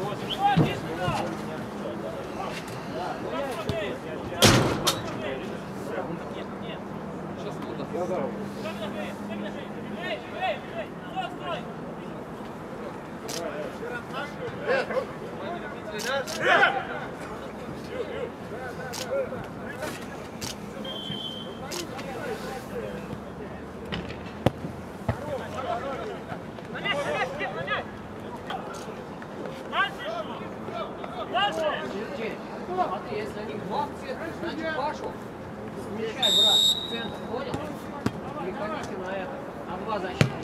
Смотри, если они два цвета, значит Пашу смещай, брат, в центр, понял? Переходите на это, на два защитника.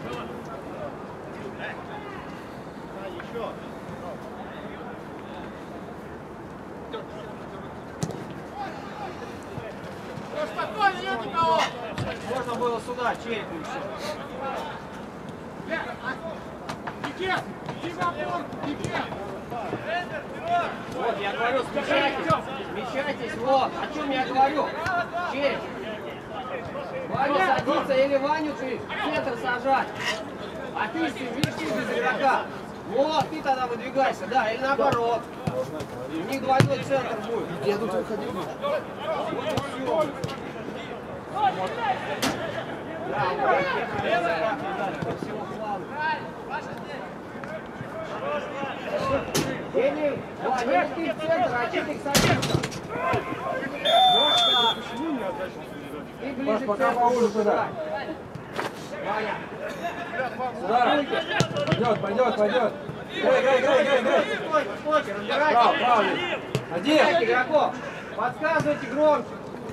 Еще. Спокойно, нет никого! Можно было сюда, черепу еще. Никит! Никит! Вот, я говорю, смещайтесь, вот, о чем я говорю. Череп. Ваня садится или Ваню ты в центр сажать. А ты видишь без игрока. Вот, ты тогда выдвигайся, да, или наоборот. У них двойной центр будет. Я тут выходил. Или ты в центр, а Читик садится. Вот так. Ты ближе к центру сюда. Ваня. Сюда. Пойдет, пойдет. Играй. Стойте, разбирайте. Право. Один. Игроков, подсказывайте громче.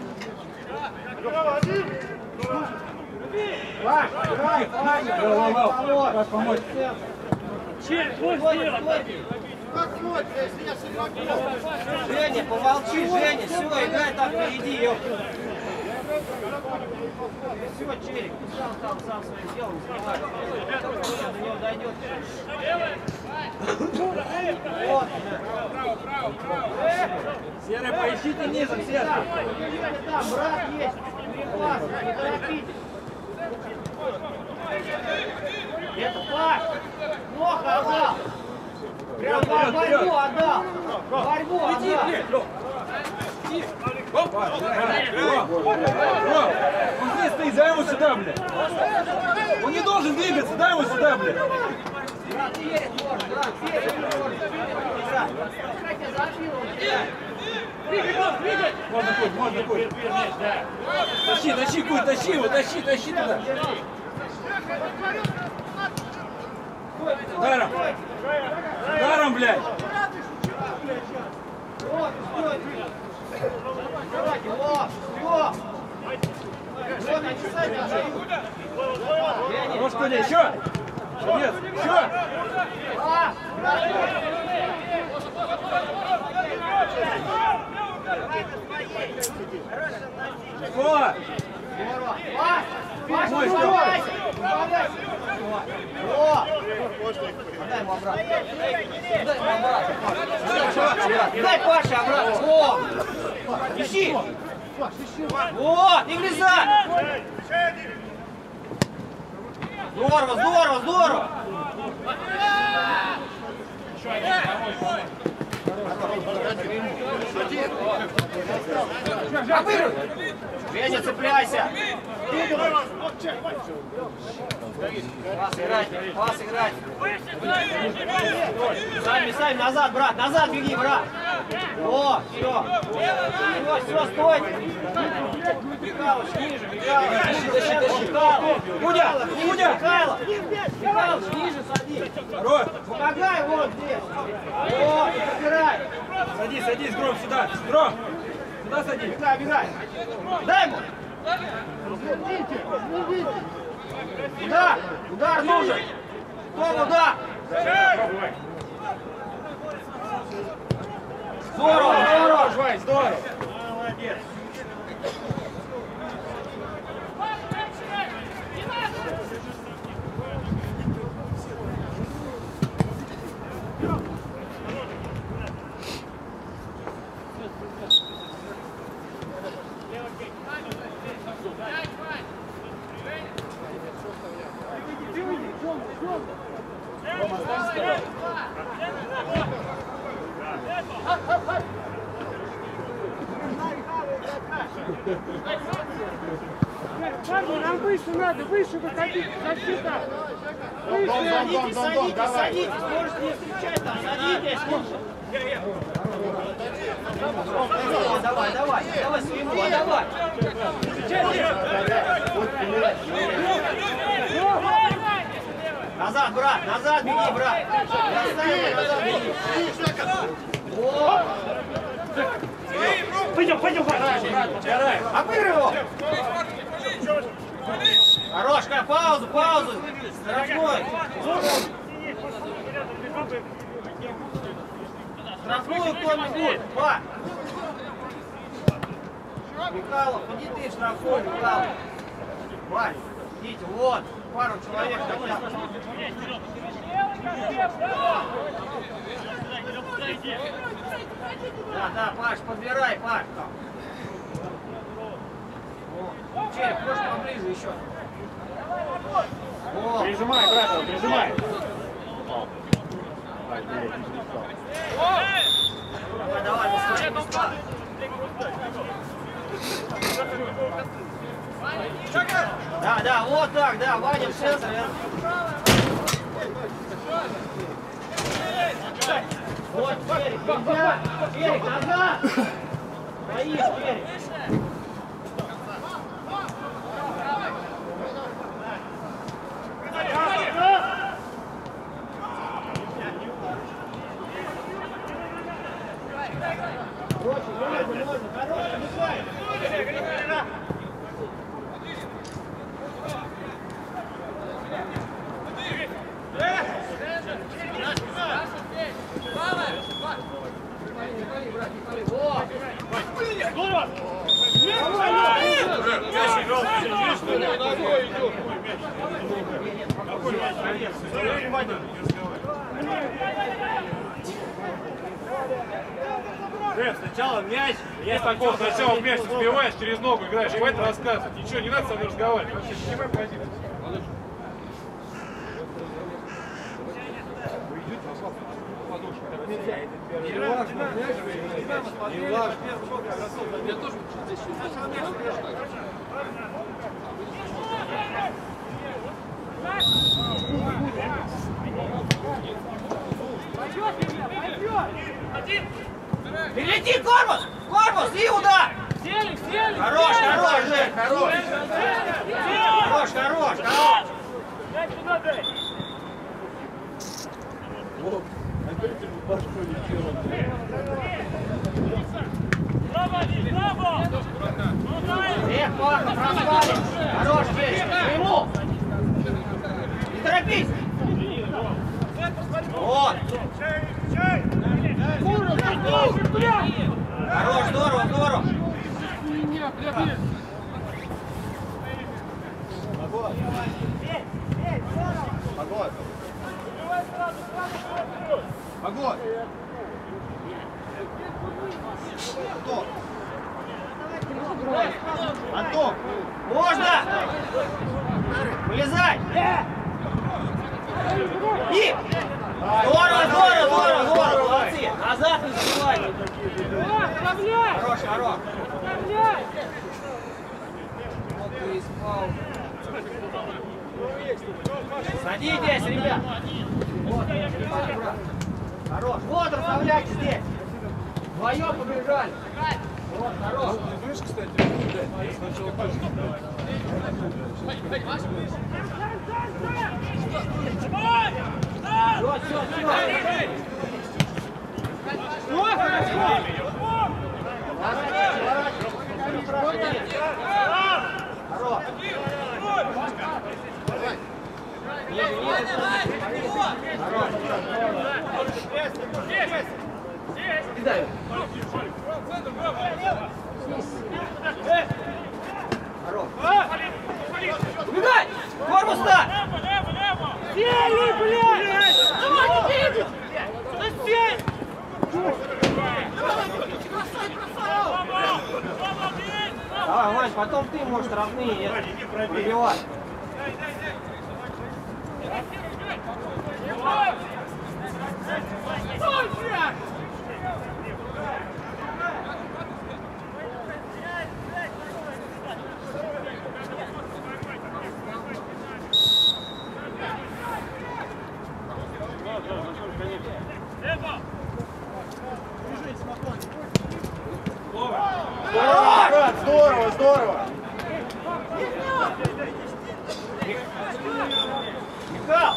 Вань, играй, Ваня. Как помочь? Женя, помолчи, Женя, все, играй там впереди, ёпта. Все, Черик, сам своим делом занимается. До него дойдет. Вот. Серый, поищите низом, Серый. Там брат есть. Перепас, не торопитесь. Это Паш. Плохо отдал. Прям борьбу отдал. Борьбу отдал. Он здесь стоит, дай его сюда, блядь. Он не должен двигаться, дай его сюда, блядь. Брат, верит, может, брат, верит, может. Как я запилил, Можно путь. Тащи, Куль, тащи его, тащи туда. Даром, блядь. Вот, давайте, вот, все. Вот, они сами отдают. Хорош, Коля, еще. Молодец, еще. Здорово. Паш, мой убавляйся. Вот. Дай ему обратно. Дай Паше обратно. Вот. Ищи. Вот, не влезай. Здорово. Женя, цепляйся. Пас играть. Сами, назад, брат, назад беги, брат. О, все, стой. Михалыч, ниже, Михалыч, ниже садись. Помогай вот здесь. Вот, собирай. Садись, Гром, сюда. Гром, сюда садись. Бегай. Дай ему. Удар нужен. Том, удар. Здорово. Молодец. Рома, останься. Парни, нам выше надо, выше выходить, защита. Выше. Садитесь, можете не встречать там, садитесь. Давай, своему, давай. Назад, брат, назад беги, брат. Назад беги. Пойдем, брат. Обыгрывай его. Хорошка, паузу. Штрафной. Штрафную кто-нибудь. Михайлов, иди ты штрафной, Михайлов. Вань, идите, вот. Пару человек хотят. Да, Паш, подбирай, Паш. Череп, можешь поближе еще. Прижимай, брат, прижимай. Давай, места. Да, вот так, да, Ваня в центре. Вот, Черик, нельзя. Черик, назад. Стоишь, Черик. Сначала мяч, есть такого, сначала мяч сбиваешь, через ногу играешь, хватит рассказывать. Ничего, не надо со мной разговаривать, вообще снимай позицию. Не важно, не важно. Я тоже Перелети, корпус, и удар! Сели! Хорош, Жень, хорош! Хорош! Дай сюда, дай! Браво! Пахов, распали! Хорош, Жень, ему! Не торопись! Вот! Хорош, здорово! Огонь! Антон! Можно! Вылезай! И! Здорово! Молодцы! Назад не забивай! Хорош! Садитесь, ребят! Хорош! Вот, расставляйте здесь! Вдвоем побежали! Вот, хорош! Слышь, кстати, сначала пальчик. Убегай! Корпус ставь! Сели, блядь! Давайте, сели! Давай, Вань, потом ты можешь равные пробивать. здорово! Михал!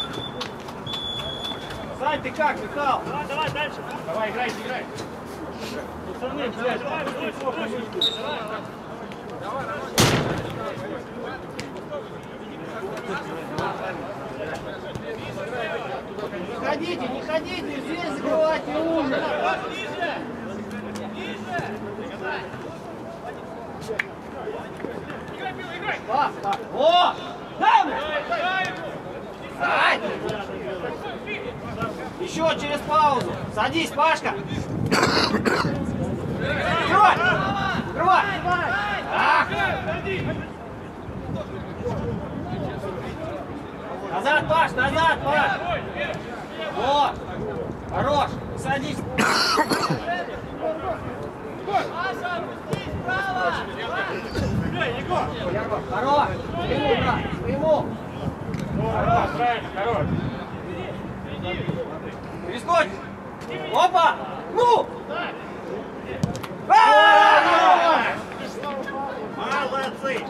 Сань, ты как, Михал? Давай дальше. Давай, играй, играй. Пацаны, блядь, Не ходите, здесь закрывайте ужин. Пас, пас. О! Дай ему! Дай! Еще через паузу. Садись, Пашка. Открывай! Открывай! Так. Назад, Паш, назад, Паш! Вот! Хорош! Садись! Егор! Хорош! Своему, брат! Своему! Хорош, правильно, хорош. Перескочь! Опа! Ну! Молодцы!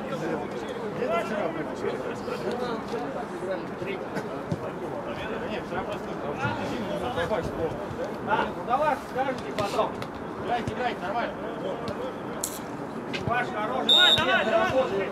Да, ну давай, скажите потом. Играйте, играйте, нормально. Паш, хороший. давай, давай.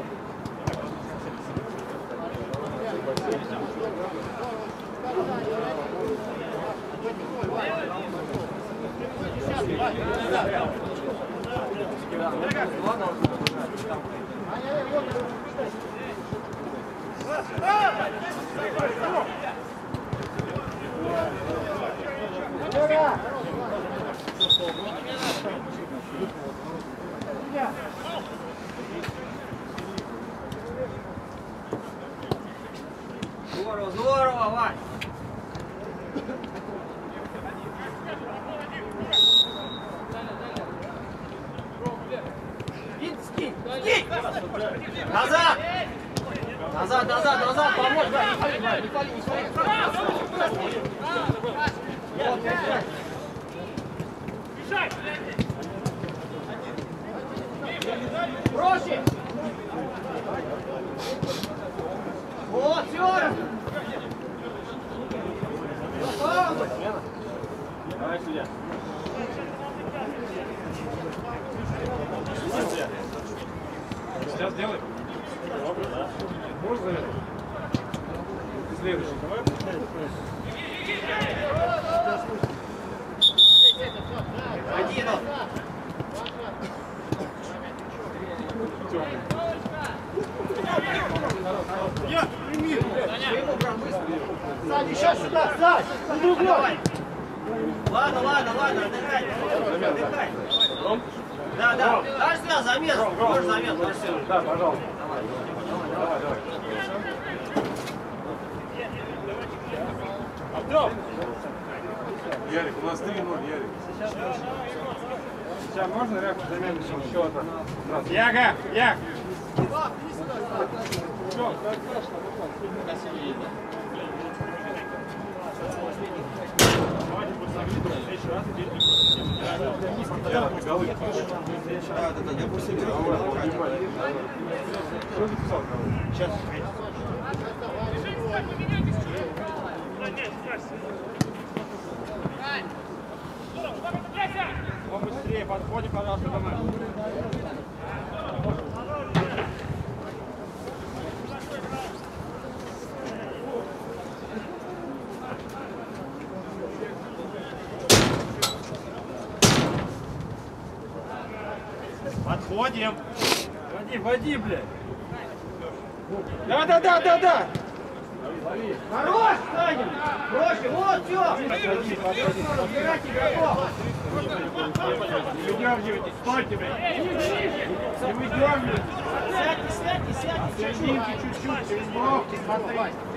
Здорово, здорово, Вань. Скинь, скинь! Назад! Назад, назад, назад, помочь, да, не пали, не пали, не пали. Вот, держать. Проще! Вот, все! Давай сюда. Сейчас делай. Можешь заметить? Следующий. Один. Я прими. Сань, еще сюда, Сань! Иди в угол! Ладно, ладно, ладно, отдыхай. Отдыхай. Да, да. Дальше сюда, замес. Можешь замес, дальше сюда. Да, пожалуйста. Давай, давай. Артём! Ярик, у нас 3-0, Ярик. Сейчас можно ряку заменить счета? Яга! Яг! Все, Я просто сейчас. Побыстрее подходим, пожалуйста, домой. Подходим. Води, блядь. Да. Хорош, Саня! Проще, вот, все! Разбирать игроков! Не выдергивайтесь, стойте, блядь. Не выдергивайтесь. Сядьте! Серединки чуть-чуть, через бровки, смотри.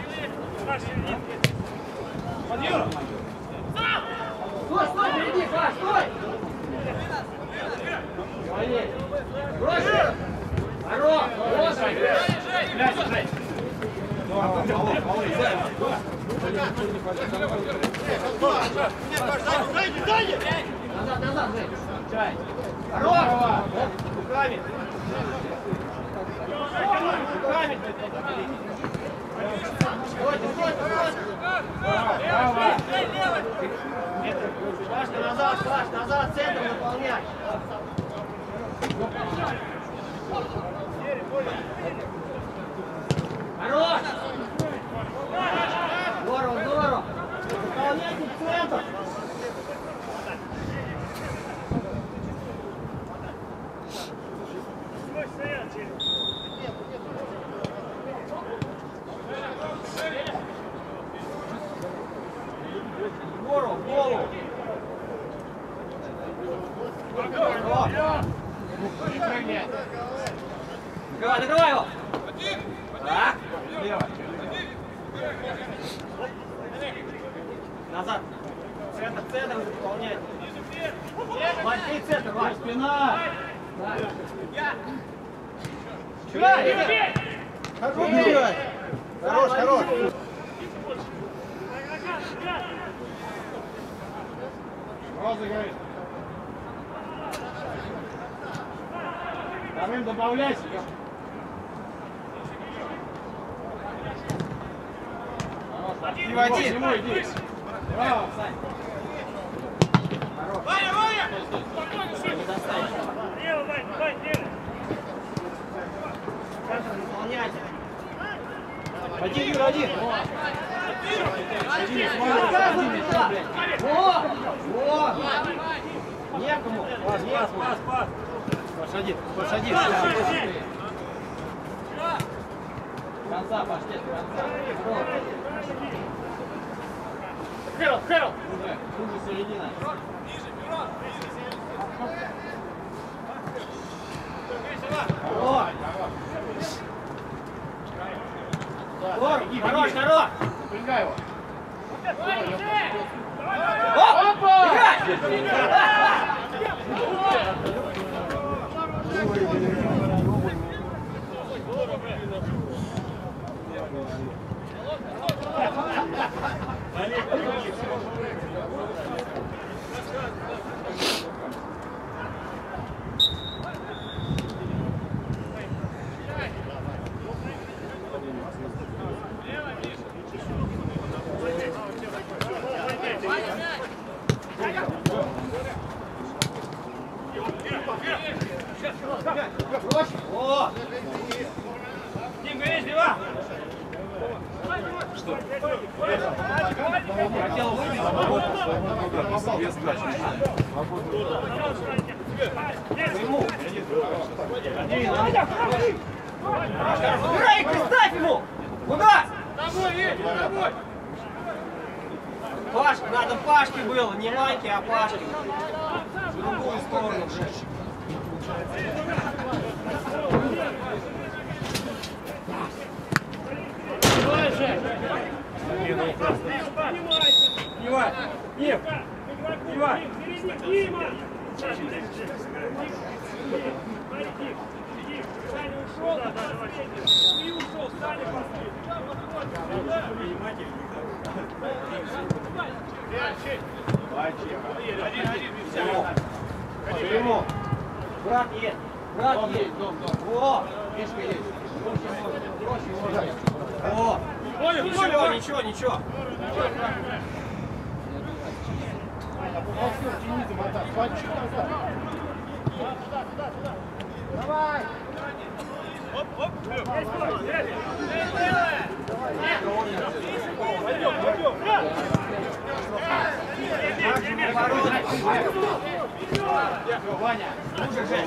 Подъем! Стой, впереди, Паш, стой! Проще! Хорош! Жень! Назад, Жень! Хорош! Руками. Руками. Стойте, стойте, стойте. Пашка, назад, Паш, назад, центр выполнять. Хорош! Здорово, здорово! Выполняйте центр! Здорово, в голову! Закрывай, закрывай его! Так, лево. Назад. Центр, центр выполнять. Вань, ты центр, Вань. Спина. Хорош, хорош. Розыгрыш. Вторым добавляйся. Не води. Иди. Браво, Сань. Ваня, Ваня! Лево, Вань, Вань, лево. Выполняйте. Один, Юра, один. Во! Некому. Пас. Паш один. Конца, пошли, конца. Хэрол. Хуже середина. Хорош. Напрягай его. Опа! Играй! О! Дим, горишь, Дива! Хотел выйти. Играй, ставь ему! Куда? Домой, Витя, домой! Пашка, надо Пашке было, не Ваньке, а Пашке. В другую сторону. Ему. Брат есть. Во! Мишка есть. Проще можно. О! Ничего. Давай! Ваня, лучше же.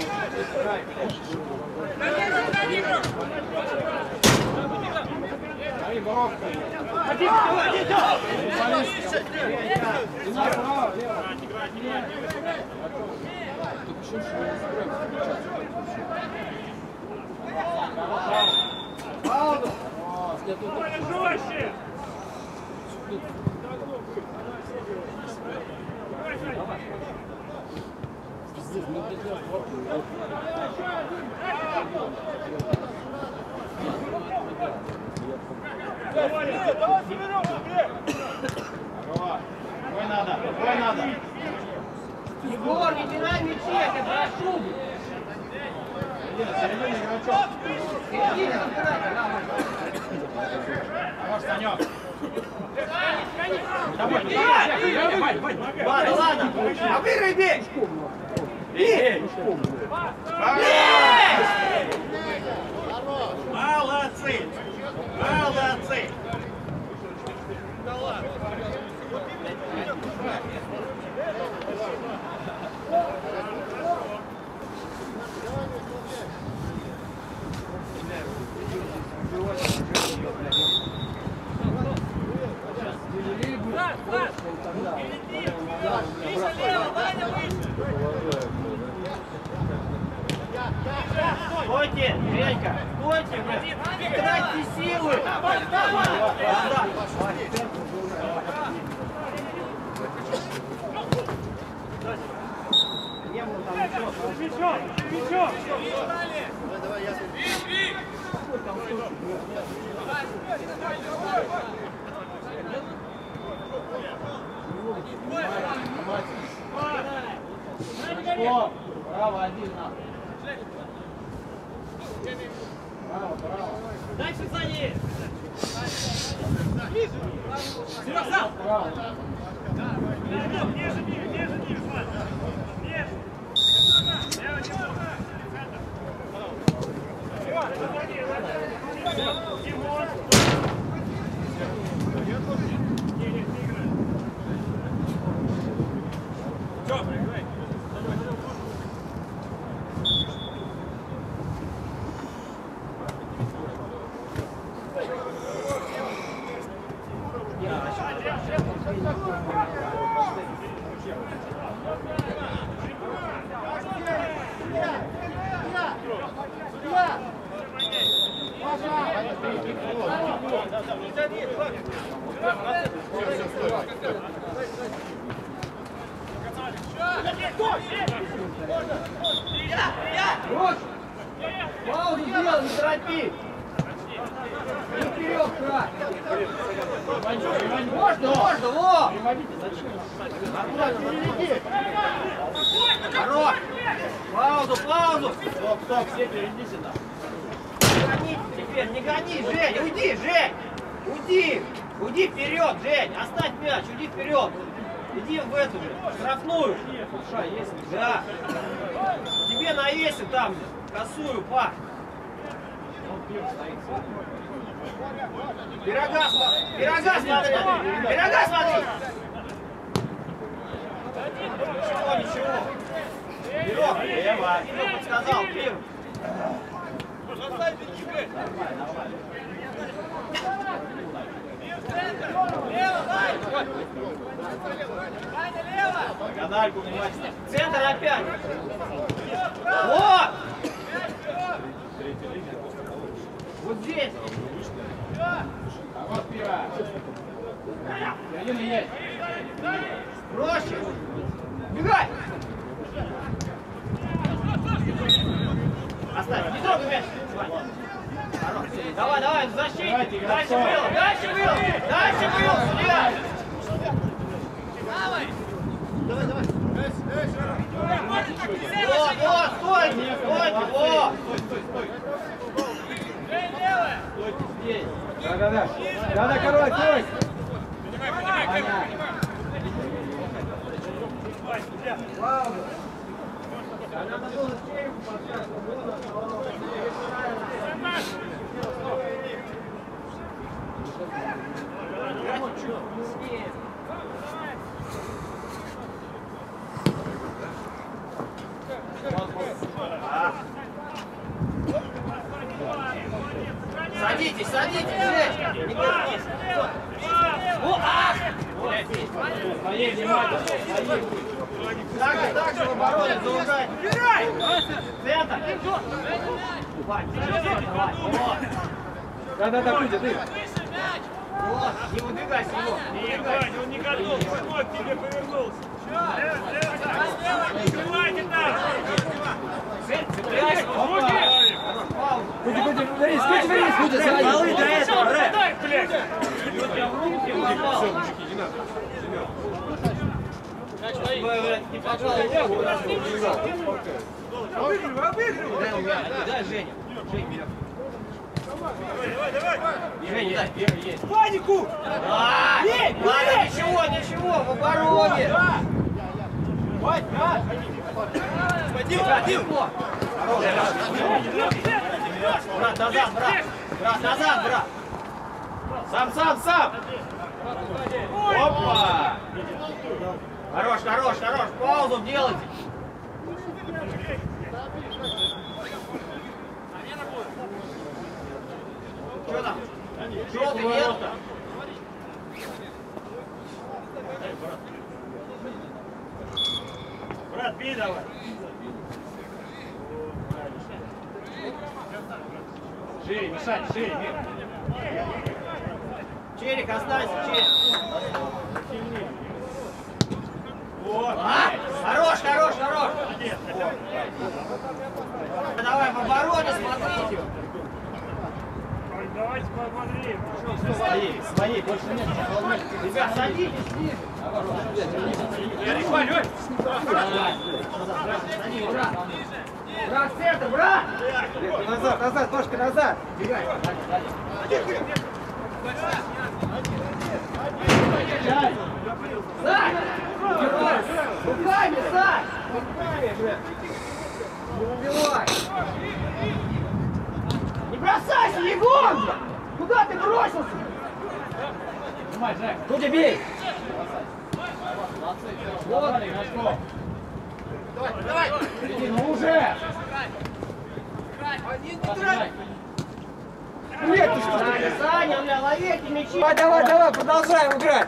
Жестче! Давай, Семенов, Глеб! Твой надо. Егор, не теряй мячи, я тебя прошу. Середина игрочок. Середина, разбирайте, давай. Хорош, Санек. Ладно. А выиграй, бей! Молодцы! Молодцы! Стойте, Женька, стойте, не тратьте силы. Браво, один на. Браво, браво. Дальше за ней. Серега, браво. Паузу сделал, не торопи! И вперед, край! Можно, во! Хорош! Паузу! Стоп, все перейди сюда! Не гони теперь, не гони, Жень! Уйди, Жень! Уйди вперед, Жень! Оставь мяч, уйди вперед! Иди в эту же, штрафную! Да! Тебе навесит там, косую, па! Пирога смотри! Ничего! Пирог, лево! Пирог подсказал, Пирог! Канальку внимательно. Центр опять. Вот! Вот здесь. Вот пира. Есть. Проще. Бегай. Оставь. Не трогай мяч. Давай, в защите. Дальше был. Судья. Давай. Вот, стойте, вот. Стойте здесь. Да, король. Вау. Надо было черепу поставить. Садитесь, Жень! Не гордись! Так же в обороне заужать! Центр! Да, Петя, ты! Вот, не выдвигайся его! Он не готов, спиной к тебе повернулся. Открывайте там! Цепляйся! Куда сзади? Малы до этого, блядь! Все, мужики, не надо. Не пожалуй, Дай Женя. Женя, дай, первый есть. Панику! Ладно, ничего, в обороне. Брат, назад, брат. Брат, назад, брат. Сам. Опа! Хорош. Паузу делайте. Что там? Желтый нет? Брат, бей давай. Шире, Мишань, шире, Мир. Черик, останься, Черик. Вот. Хорош. Давай в обороне, смотрите. Давайте посмотрим. Свои, больше нет. Ребят, садитесь ниже. Брат, центр, брат! Назад, ножка назад! Бегай, Сань! Руками, Сань! Не убивай! Не бросайся, Егор! Куда ты бросился? Куда бей? Вот. Давай! Иди, ну уже! Нет, ты что? Саня, бля, лови эти мячи! Давай, продолжаем играть!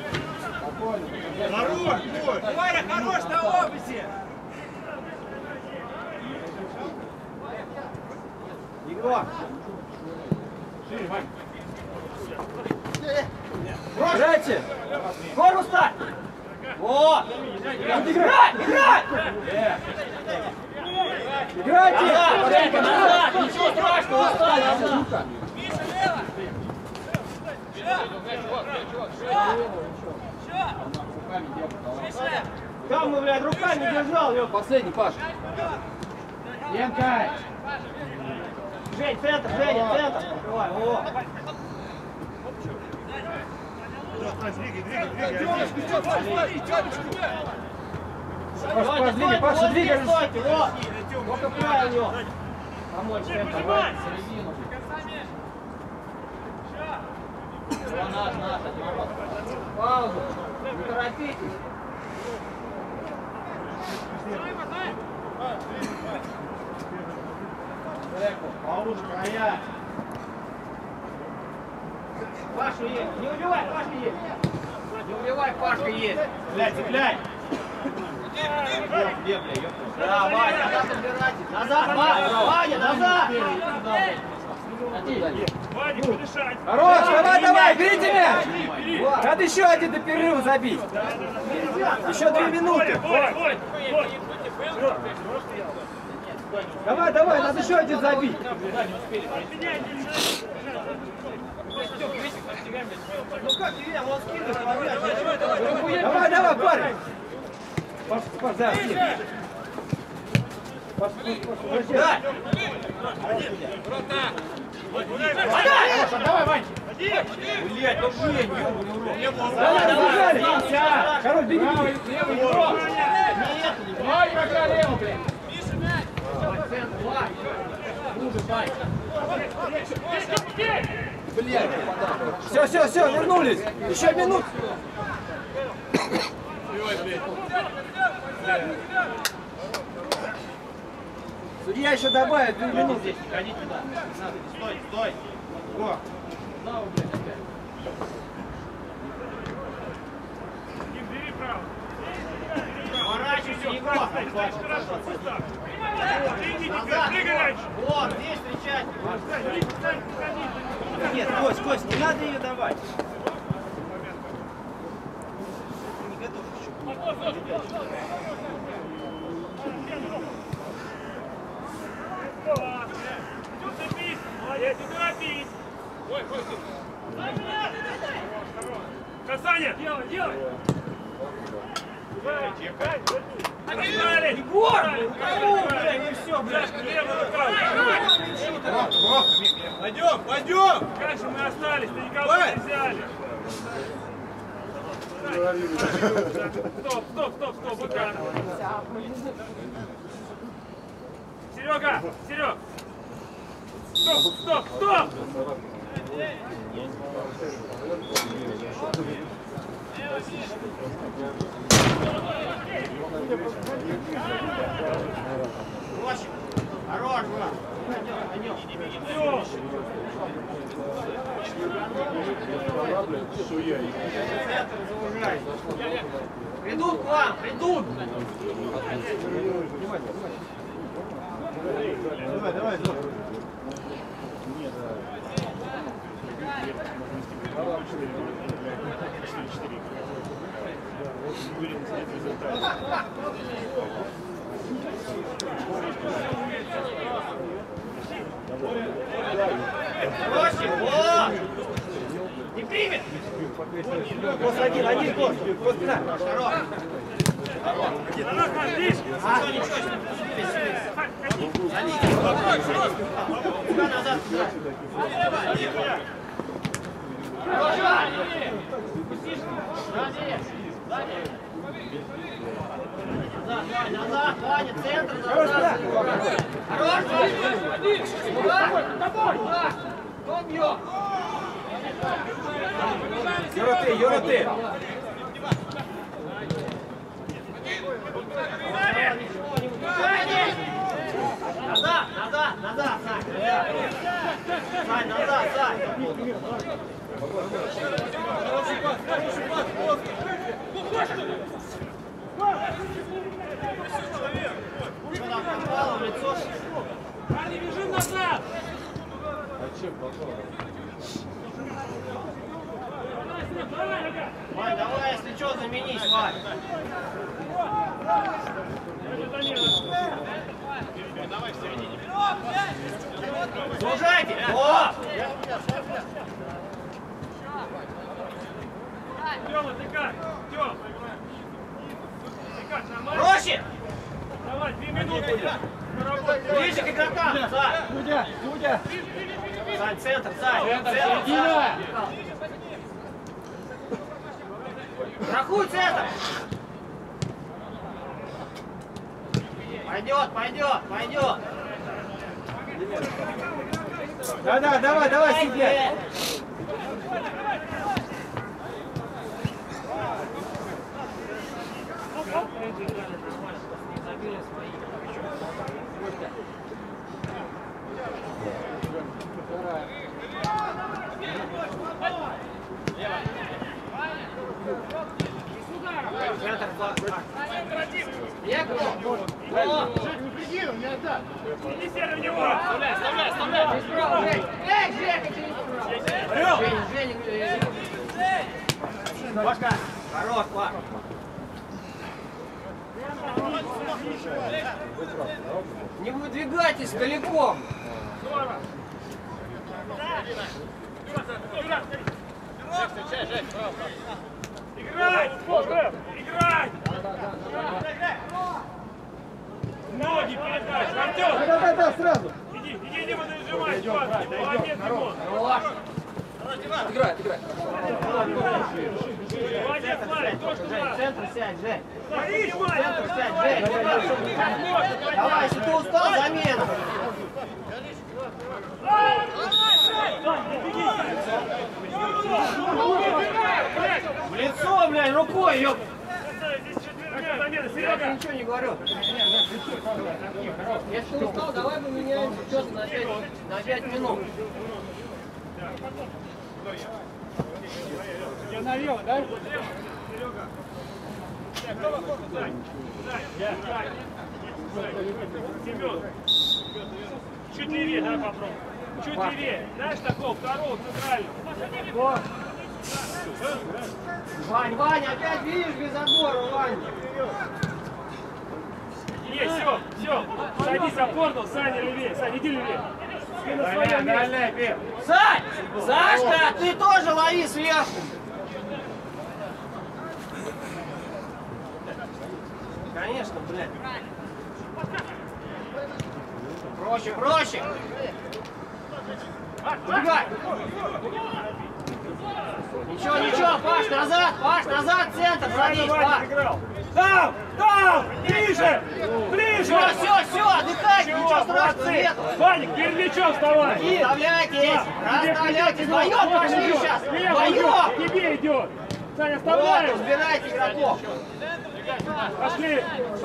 Хорош, бой! Варя, хорош на опыте! Егор! Шире, Вань. Играйте! Гору ставь! Вот! Играй! Играйте! Назад! Ничего страшного, встань назад! Там мы, блядь, руками держал, ёп. Последний, Паш. Ленка! Жень, центр! Открывай, о! Паша, двигай! Стойте, вот! Только правильно! Помочь центр, середину. Надо. Паузу. Не торопитесь. Паузу, края. Паша есть. Не убивай, Пашка есть. Не убивай, Пашка есть. Цепляй. Где, бля, ёпта. Да, Ваня, назад убирайте. Назад, Ваня, назад. Ваня, подышать. Хорош, давай, берите мяч! Надо еще один до перерыва забить. Еще 2 минуты. Давай, надо еще один забить. Ну как ты видел, он скидывает. Давай, парень. Паш, да, Паш, Дай! Давай, Вань. Блядь, ну Жень, ёбаный урод. давай, Король, беги. Давай, пока лево, блядь. Давай. Лужи, дай. Блядь, Все, вернулись. Еще минут. Судья еще добавит 2 минуты. Здесь не ходи туда. Стой. О. Да, блядь, опять. Бери право. Поворачивайся, Егор. Назад. Вот, здесь встречать. Нет, Кость, не надо ее давать. Не готов еще. Молодец, не торопись. Ой, Касание! Делай! Егор! Ну все, блядь, левая рука. Пойдем, пойдем! Как же мы остались, ты никого не взяли. Стоп, выкатывай. Серега, Серег! Стоп! Хорош, брат. Придут к вам, придут! Давай. Проще! О! Не примет! Кост один, Кост спина. Туда назад! Назад, Ваня, центр, назад! Хорош, Ваня! Кто бьет? Юра, ты! Назад, Сань, назад, Сань. Что там попало в лицо? Парни, бежим назад! Вань, давай, если что, заменись, Вань. Давай в середине. Служайте! О! Тёма, ты как? Тём! Ты как, нормально? Проще! Давай, 2 минуты. Ближе к игрокам, Сань! Дудя! Сань, центр, Сань! Центр! Страхуй центр! Пойдет! Да, давай, сидеть! Центр, Не серый в него! Вставляй! Эй, Жека, Женя! Башка! Хорош, Пак! Не выдвигайтесь далеко! Здорово! Играй! Играй! Ноги передай! Артём! Да, сразу! Иди, не буду нажимать! Молодец, Димон! Хорош! Играй! Молодец, Славик! То, что надо! Центр сядь, Жень! Центр Центр сядь, Жень! Давай, если ты устал, замена! В лицо, блядь, рукой, ёп! Серега! Я ничего не говорю. Если ты устал, давай мы меняемся что-то на 5 минут. Я навел, да? Семен, чуть левее, давай попробуем. Чуть левее. Знаешь такого, второго, центрального. Вань, опять видишь без отбора, Вань. Есть, все. Садись, опорнул, Саня левее. Саня, иди левее. Ты на своем месте. Сань! Сашка, ты тоже лови сверху. конечно, блядь. Проще, проще. Убегай. Ничего, ничего, Паш, назад, центр, садись, Паш. Там, там, ближе, ближе. Все, отдыхайте, ничего страшного нету. Ваник, перед мячом вставай. Расставляйтесь, вдвоем пошли сейчас, вдвоем. Тебе идет. Саня, Вот, вставай. разбирайте игроков. Пошли.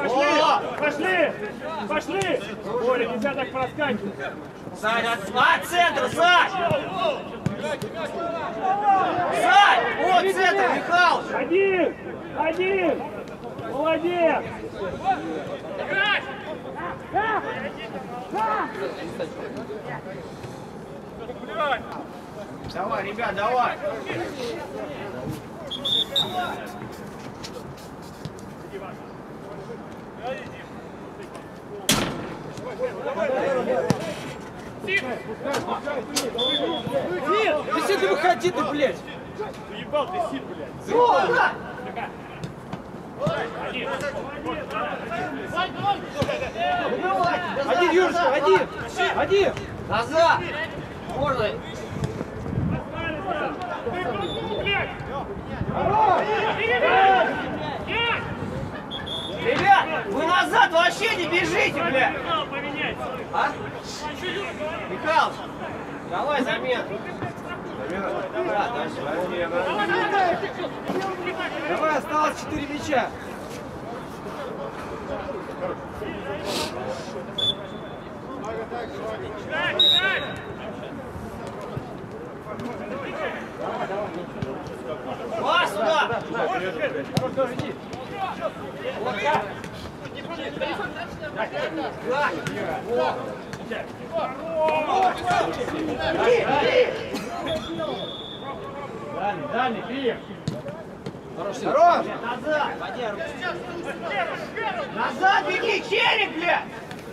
Оля, нельзя так проскакивать. Сань, от центра, Сань! Вот центр, Михалыч! Один! Молодец! Давай, ребят, давай! Если ты выходи, ты, блядь! Ебал ты сид, блядь! Один, Юрочка, один! Назад! Можно! Ребят, вы назад вообще не бежите, блядь! А? Михалыч, давай замену. Да, дальше. Давай, осталось 4 мяча. Пас сюда! Вот так! Дальний, бей! Хорош! Назад беги, череп, блядь!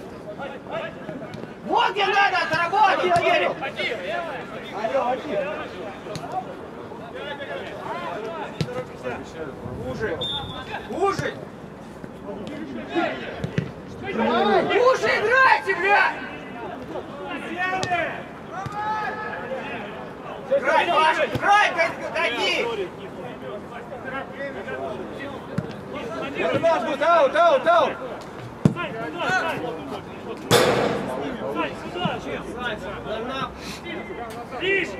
Вот где надо отработать, череп! Уже! Уже играйте, блядь! Играй, Паша, играй, какие! Это наш будет, аут! Сань, сюда! Ближе!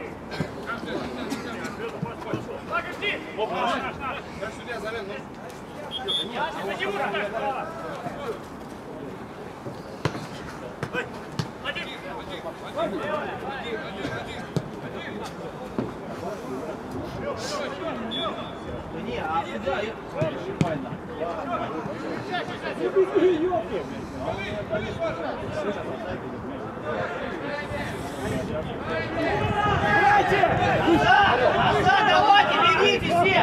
Не, а сюда... Назад, давайте, бегите все!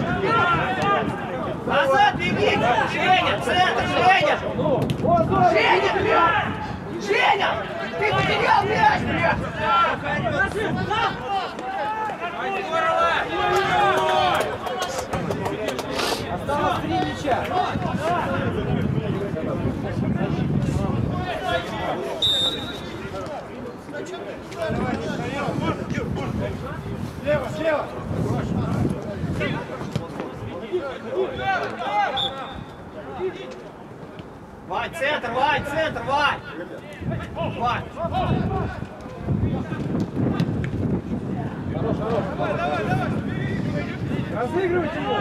Назад бегите! Женя, центр, Женя! Женя, блядь! Женя! Ты потерял мяч, блядь! Осталось 3 мяча. Слева! Вань, центр, Вань! Вань! Давай! Разыгрывайте его!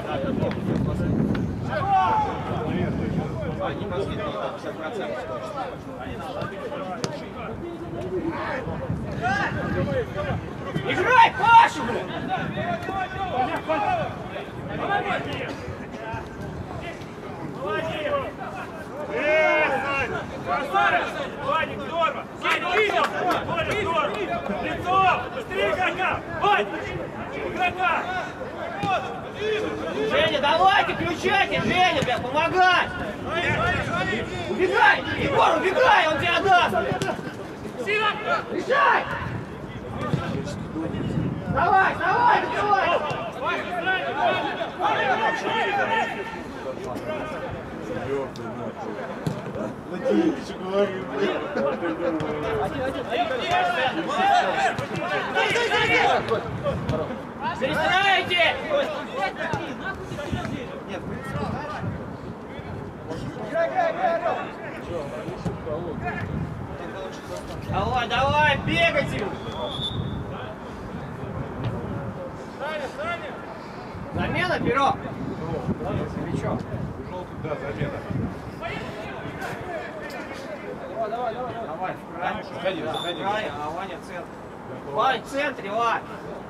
Они пошли на 50%. Играй, Пашу, блядь! Ваник, здорово! Сань, видел! Боря, здорово! Лицо! Быстрее игрока! Вань! Игрока! Женя, давайте, включайте, Женя, блядь, помогай! Убегай! Егор, убегай, он тебя отдаст! Решай! Давай! Перестраивайте! Давай, давай, бегайте! Замена, Перо! Да, замена. Давай, Заходи, заходи. а Ваня в центре. Вань, в центре, Вань!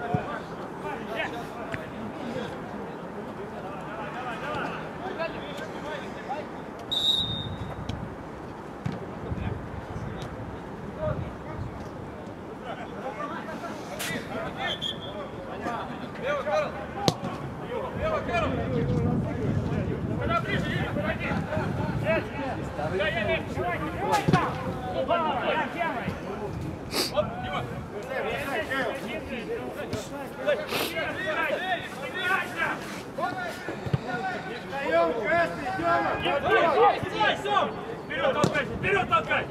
Вперед толкай!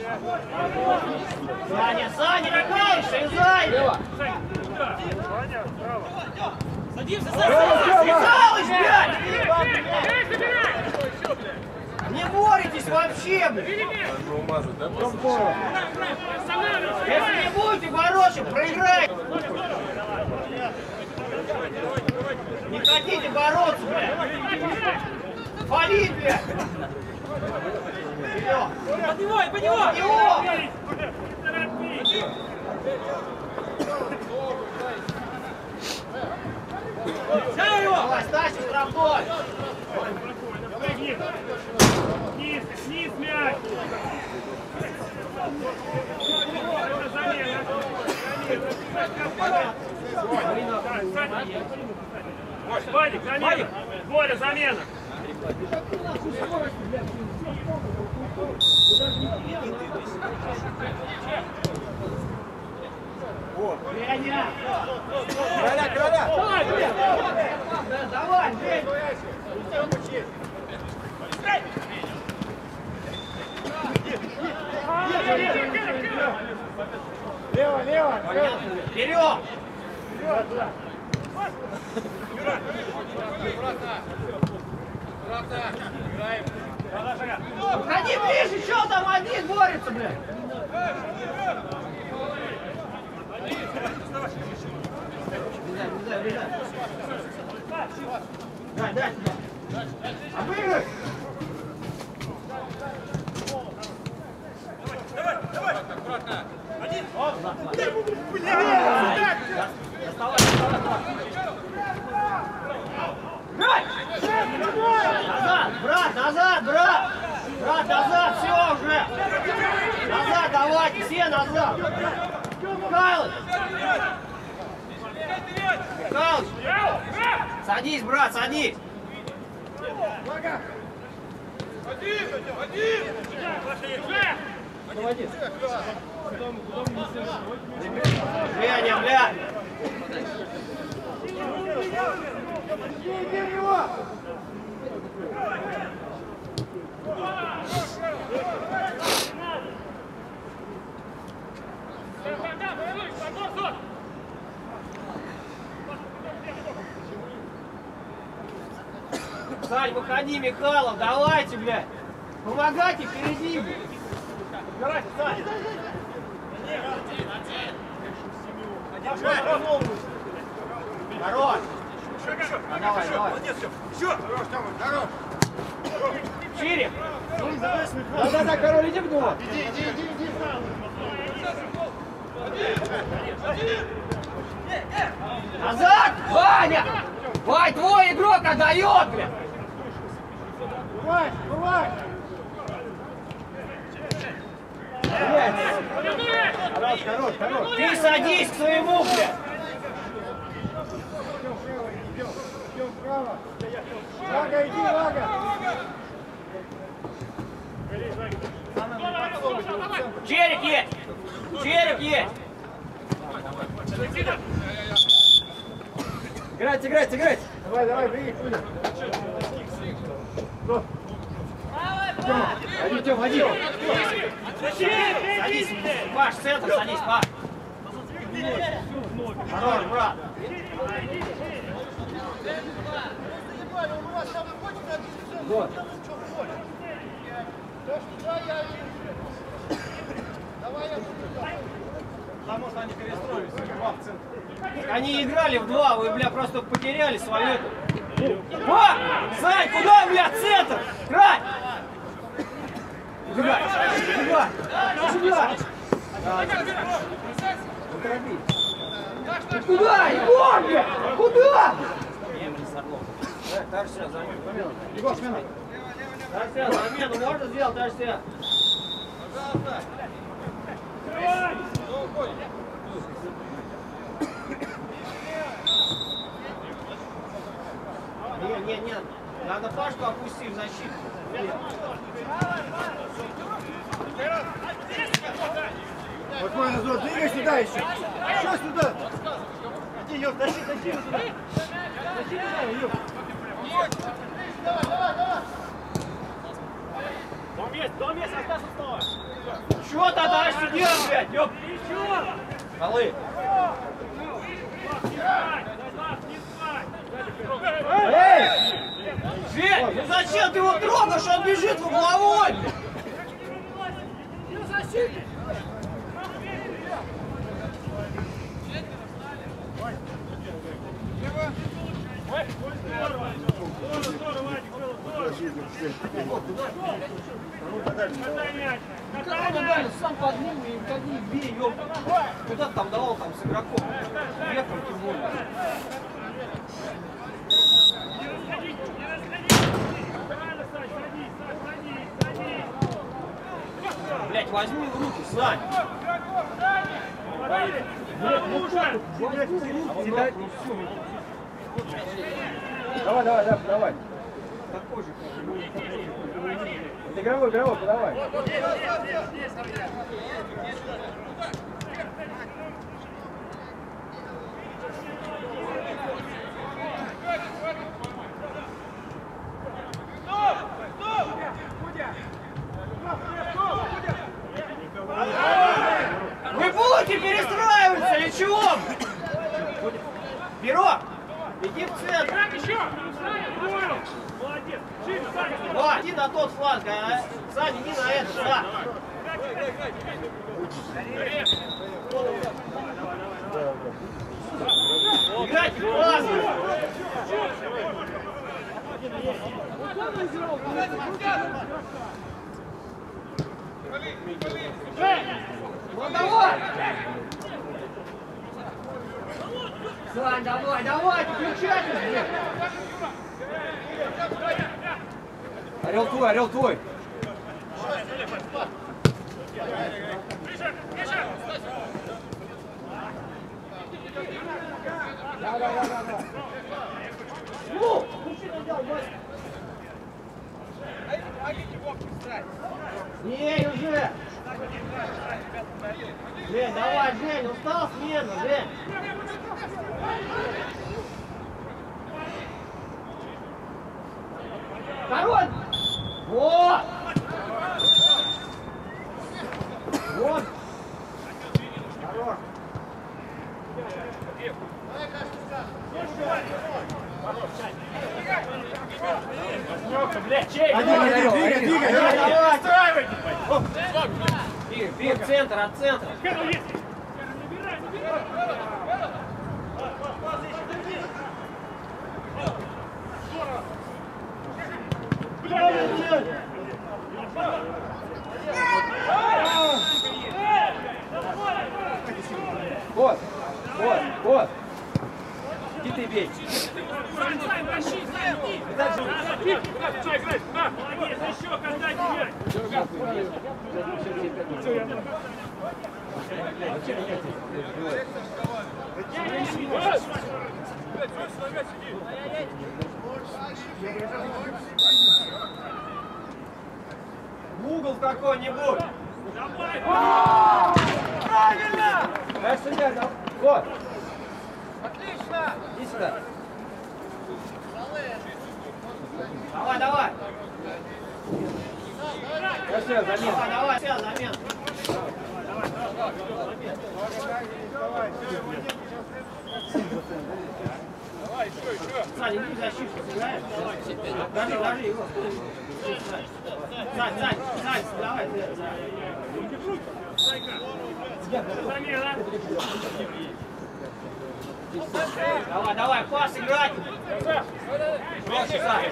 Саня, Саня, какая шизай! Садимся, Михалыч, блядь! Не боритесь вообще, блядь! Если не будете бороться, проиграете! Не хотите бороться, блядь! Фалит, блядь! Вперед! Поднимай, поднимай! Давай, Стасик, штрафной! Низ мяч! Это замена! Вадик, замена! Боря, замена! Короля! Давай, бей! Лево! Вперед! Ходи ближе, что там один борется, блядь? Влезай. Дай сюда. Обыгрывай! Давай! Аккуратно! Один! Доставай! Назад, брат! Брат, назад, все уже! Назад давайте, все назад! Михайлович! Михайлович! Садись, брат, садись! Женя, блядь! Сань, выходи, Михайлов, давайте, блядь! Помогайте впереди, блядь! Убирайте, Сань! Хорош! Давай. Еще! Здорово! Шире! Да, король, иди в него! Иди! Назад! Ваня! Вань, твой игрок отдает, блядь! Бывай! Хорош! Ты садись к своему, блядь! Идем вправо! Вага, иди, Вага! Череп есть! Череп есть! Играть! Давай, беги, Куля! Води, Тём, води. Садись, Паш, в центр садись, Паш. Хорош, брат. Вот. Потому что они перестроились, два в центр. Они играли в два, вы, бля, просто потеряли свою эту. О! Сань, куда, бля, центр? Край! Убегай! Убегай! Убегай! Куда? Егор, бля! Куда? Дальше себя замену. Егор, смена. Дальше себя замену можно сделать, дальше себя. Не, надо Пашку опустить в защиту. Вот мой назор, двигай сюда еще. Еще сюда. Иди, Юр, тащи сюда. Тащи сюда, Юр. Дом есть, остался снова. Чего ты дальше делаешь, блядь, ёп? Голы. Эй! Жень, ну зачем ты его трогаешь, он бежит в угловой, блядь? Дальше сам подниму и уходи, бей, ёп. Куда ты там давал там с игроком? Веком тем более. Блять, возьми в руки, Сань. Давай. Такой же. Игровой, подавай. Вы будете перестраиваться или чего? Пирог, иди в центр. Молодец. Шире, Саня. Ва, иди на тот фланг, а Саня, иди на этот, да. Играйте классно. Ну давай! Сань, давай, включайтесь, блядь! Орел твой. Да. Ну! Не, уже! Жень, давай, Жень, устал смену, Жень! Второй! Вот! Вот! Хорош! Блядь, чей? Двигай. Давай! Бей в центр, от центра! Вот. И ты бей. Молодец, еще когда тебе. В угол какой-нибудь! Давай! Правильно! Дальше судья, да? Вот. Отлично! Иди сюда. Давай! Давай, давай, все, замена. Давай, еще. Сань, иди в защиту, сыграешь? Держи его. Сань, давай. Замена. Давай, пас играть. Проще, Сань.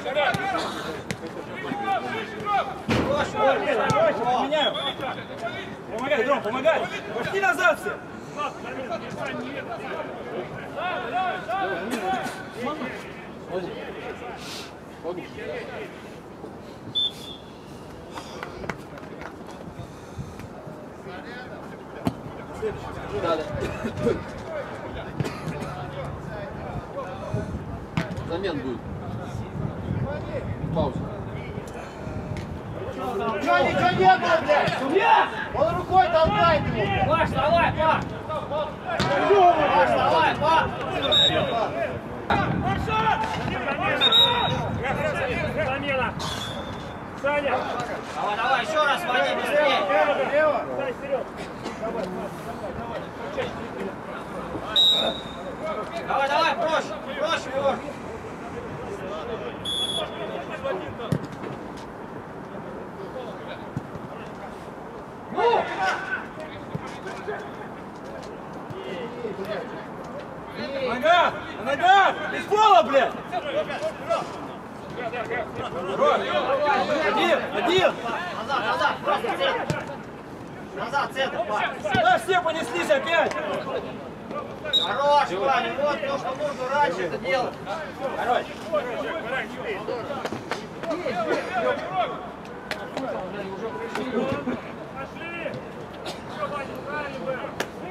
Проще, Меняю. Помогай, Дрон, помогай. Пошли назад все. Замен будет. Пауза. Ничего не было, блядь! Он рукой толкает его! Паш, давай, Паш! Паш, давай, Паш! Замена. Саня. Давай, еще раз, води быстрее! Лево! Сань, вперед. Давай, проще, Егор! Ну! Нога! Без пола, блядь! Один! Назад, просто центр! Назад, центр, Паш! Да, все понеслись опять! Хорош, Ваня, вот то, что нужно раньше это делать! Хорош! Пошли. Все, Ваня, правильно было.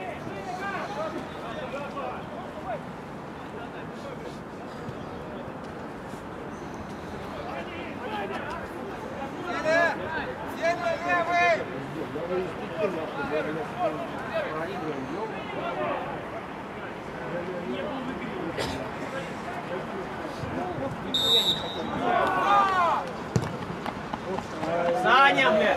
Саня, блядь!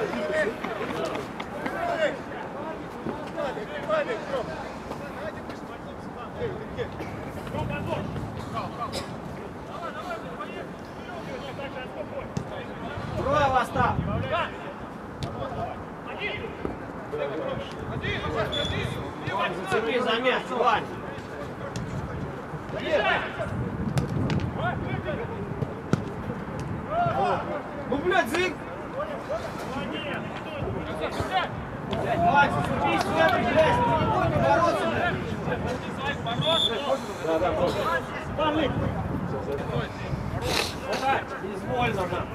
Трое вас там! Вань, зацепи за мяч, Вань! Ну, блядь, зык! Блядь, Вань, зацепись, блядь, ну не будем бороться, блядь! Безвольно, да.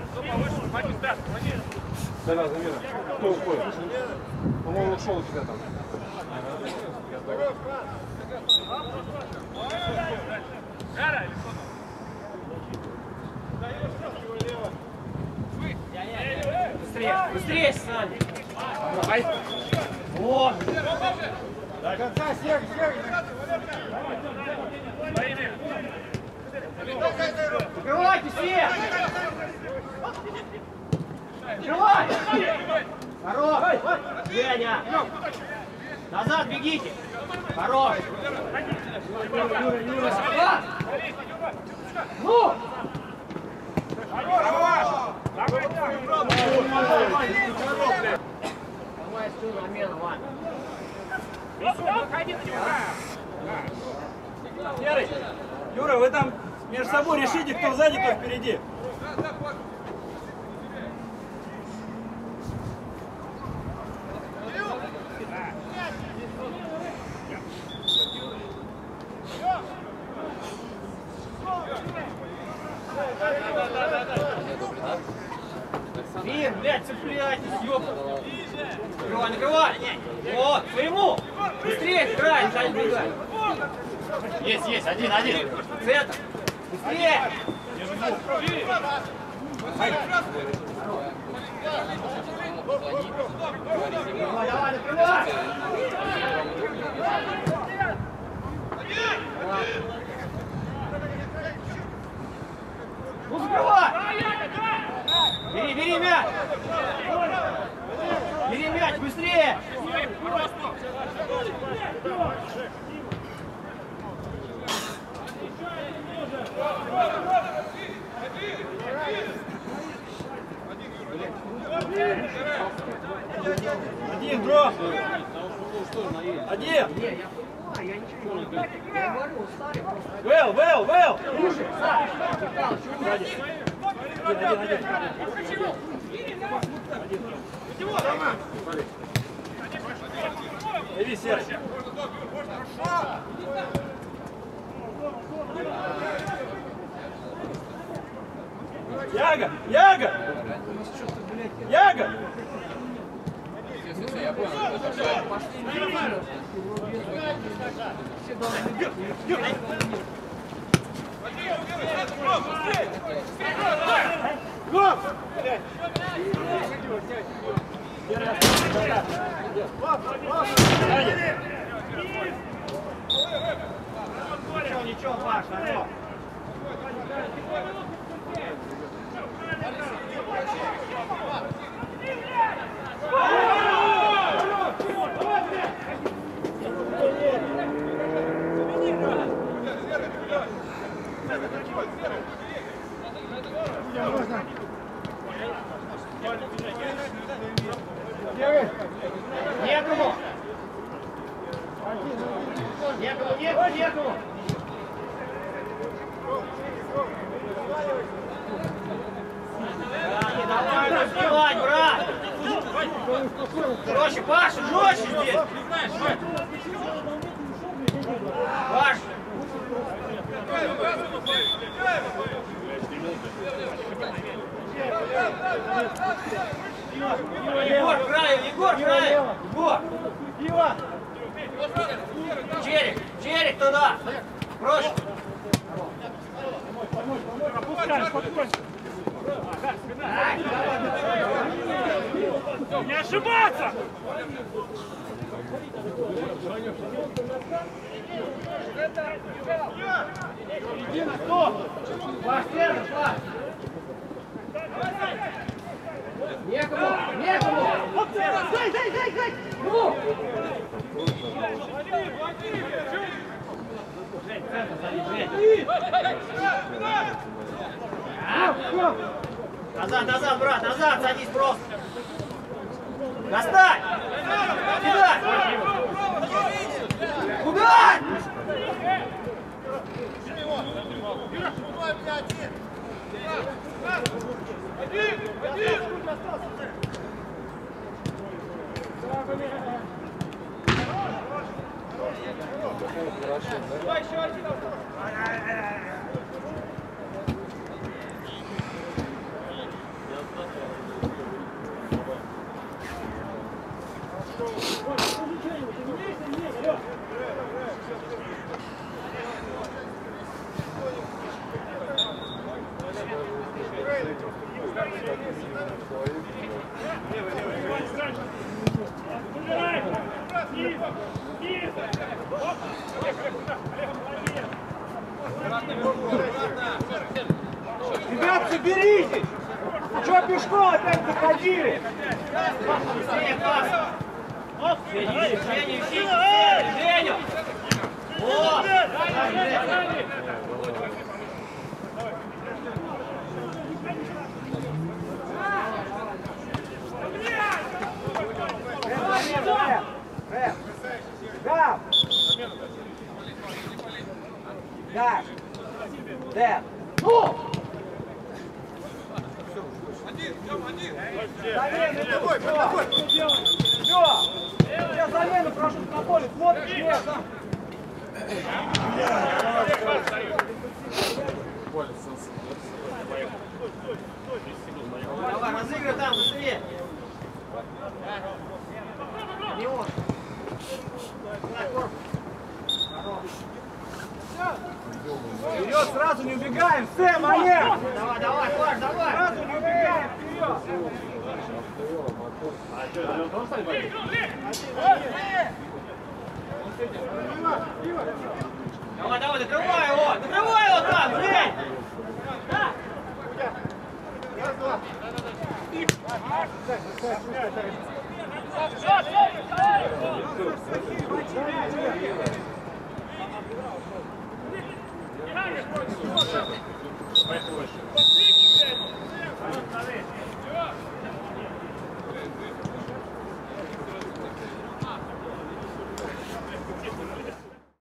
Да, замена. Кто уходит? По-моему, ушел у тебя там. Быстрее, Саня! Ай! Вот! До конца, Серый! Закрывайте все! Закрывай! Хорош! Женя! Назад бегите! Хорош! Юра! Ну! Давай всю замену, Вань! Серый! Юра, вы там между собой решите, кто сзади, кто впереди. Блин, блядь, цепляйтесь, ёпта! Накрывай! Вот, своему! Быстрее играй, Сань, бегай! Есть, один! Центр! Быстрее! Давай, накрывай! Ну, закрывай! Бери мяч! Бери мяч, быстрее! Один, бро! Один! Не, я понимаю, я ничего не говорю. Я говорю, устали просто. Вэл! Слушай, Саш, Михалыч, уходи. Иди, Серж. Яга! Ничего, Паш, алло. Некому! Давай разбивать, брат! Жестче, Паша, жестче здесь! Паш! Егор, краю! Егор! Черик туда! Проще! Не ошибаться! Паш, первый, Паш! Некому! Дай! Ну! Назад, брат, назад, садись просто! Достань! Кидай! Куда? Ребят, соберитесь! Чего пешком опять заходили? Женю! Вот! Гав! Дэн! Ну! Я замену прошу на поле, смотришь, нет! Давай, разыгрывай там, быстрее! Не он! Вперед, сразу не убегаем! Сэм, Олег! Давай, Паш, давай! Сразу не убегаем, вперед! Давай, закрывай его там, Жень! Все,